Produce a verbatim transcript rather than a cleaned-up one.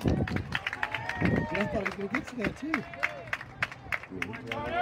And I thought he was going to get to that too.